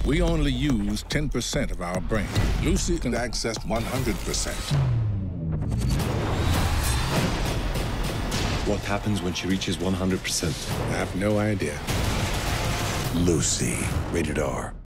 We only use 10% of our brain. Lucy can access 100%. What happens when she reaches 100%? I have no idea. Lucy, rated R.